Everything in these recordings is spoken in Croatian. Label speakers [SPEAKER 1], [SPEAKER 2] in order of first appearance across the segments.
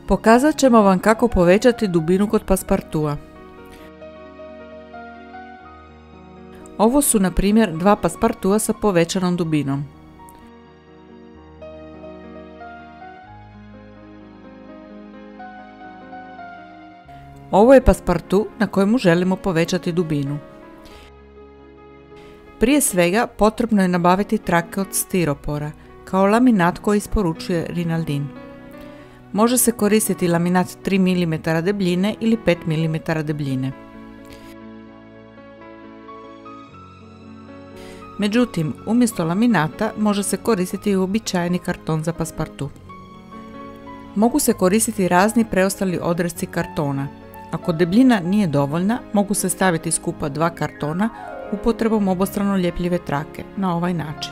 [SPEAKER 1] Pokazat ćemo vam kako povećati dubinu kod paspartua. Ovo su na primjer dva paspartua sa povećanom dubinom. Ovo je paspartu na kojemu želimo povećati dubinu. Prije svega potrebno je nabaviti trake od stiropora, kao laminat koji isporučuje Rinaldin. Može se koristiti laminat 3 mm debljine ili 5 mm debljine. Međutim, umjesto laminata može se koristiti i uobičajeni karton za paspartu. Mogu se koristiti razni preostali odresci kartona. Ako debljina nije dovoljna, mogu se staviti skupa dva kartona upotrebom obostrano ljepljive trake, na ovaj način.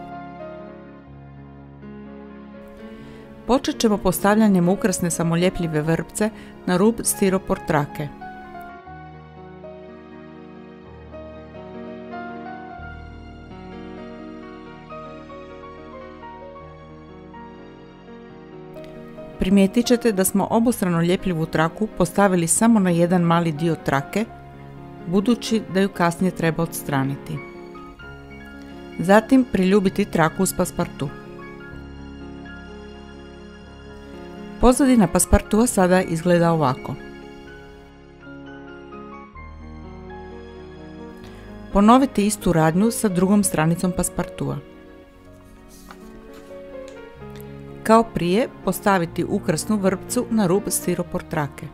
[SPEAKER 1] Počet ćemo postavljanjem ukrasne samoljepljive vrpce na rub stiropor trake. Primijetit ćete da smo obostrano ljepljivu traku postavili samo na jedan mali dio trake, budući da ju kasnije treba odstraniti. Zatim priljubiti traku uz paspartu. Pozadina paspartua sada izgleda ovako. Ponoviti istu radnju sa drugom stranicom paspartua. Kao prije, postaviti ukrasnu vrpcu na rub stiropor trake.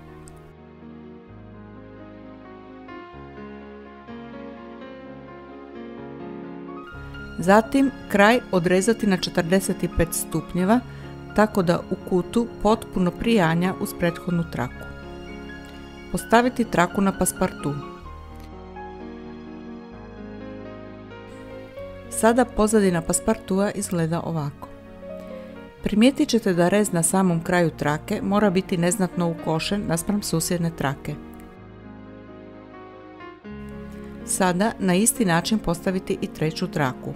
[SPEAKER 1] Zatim kraj odrezati na 45 stupnjeva, tako da u kutu potpuno prijanja uz prethodnu traku. Postaviti traku na paspartu. Sada pozadina paspartua izgleda ovako. Primijetit ćete da rez na samom kraju trake mora biti neznatno ukošen naspram susjedne trake. Sada na isti način postaviti i treću traku.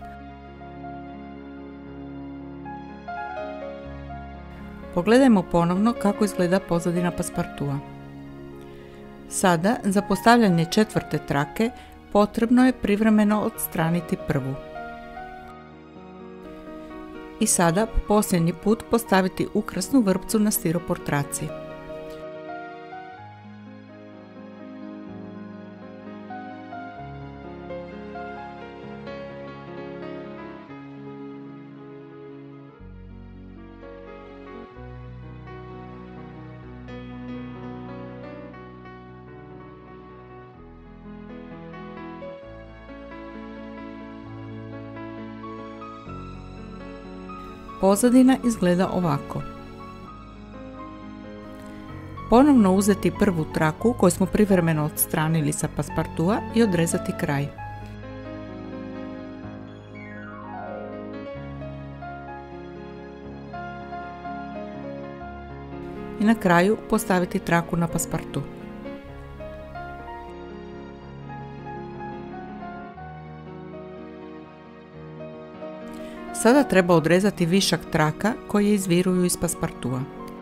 [SPEAKER 1] Pogledajmo ponovno kako izgleda pozadina paspartua. Sada za postavljanje četvrte trake potrebno je privremeno odstraniti prvu. I sada po posljednji put postaviti ukrasnu vrpcu na stiropor traci. Pozadina izgleda ovako. Ponovno uzeti prvu traku koju smo privremeno odstranili sa paspartua i odrezati kraj. I na kraju postaviti traku na paspartu. Sada treba odrezati višak traka koje izviruju iz paspartua.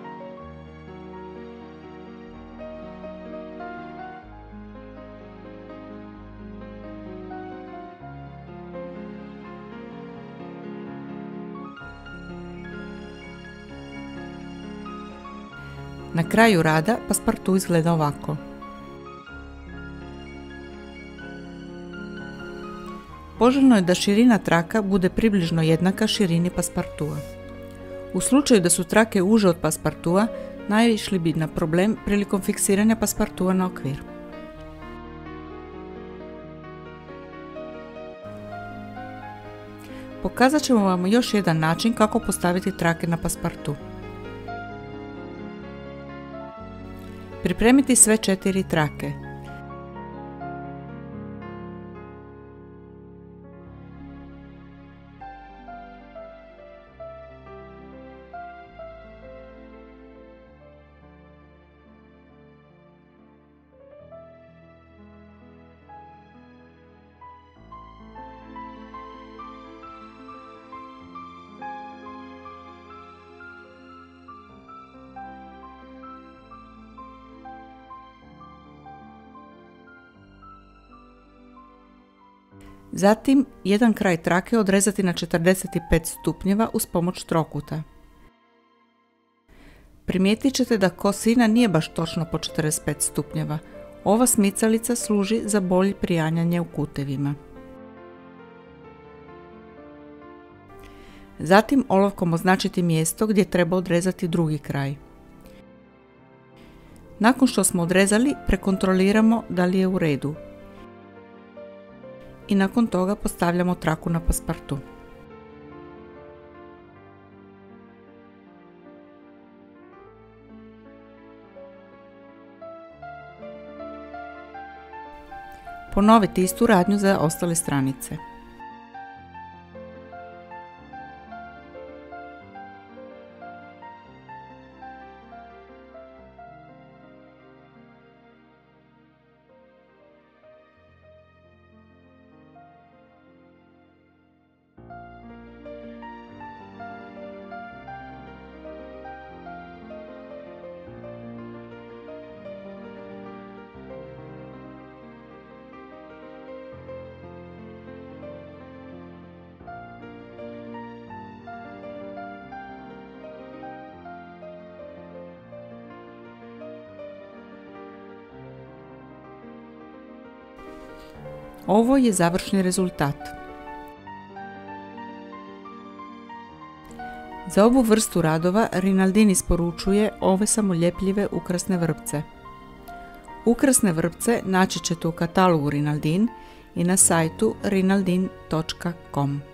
[SPEAKER 1] Na kraju rada paspartu izgleda ovako. Poželjno je da širina traka bude približno jednaka širini paspartua. U slučaju da su trake uže od paspartua, naišli bi na problem prilikom fiksiranja paspartua na okvir. Pokazat ćemo vam još jedan način kako postaviti trake na paspartu. Pripremiti sve 4 trake. Zatim, jedan kraj trake odrezati na 45 stupnjeva uz pomoć trokuta. Primijetit ćete da kosina nije baš točno po 45 stupnjeva. Ova smicalica služi za bolje prijanjanje u kutevima. Zatim olovkom označiti mjesto gdje treba odrezati drugi kraj. Nakon što smo odrezali, prekontroliramo da li je u redu. I nakon toga postavljamo traku na paspartu. Ponoviti istu radnju za ostale stranice. Ovo je završni rezultat. Za ovu vrstu radova Rinaldin isporučuje ove samoljepljive ukrasne vrpce. Ukrasne vrpce naći ćete u katalogu Rinaldin i na sajtu rinaldin.com.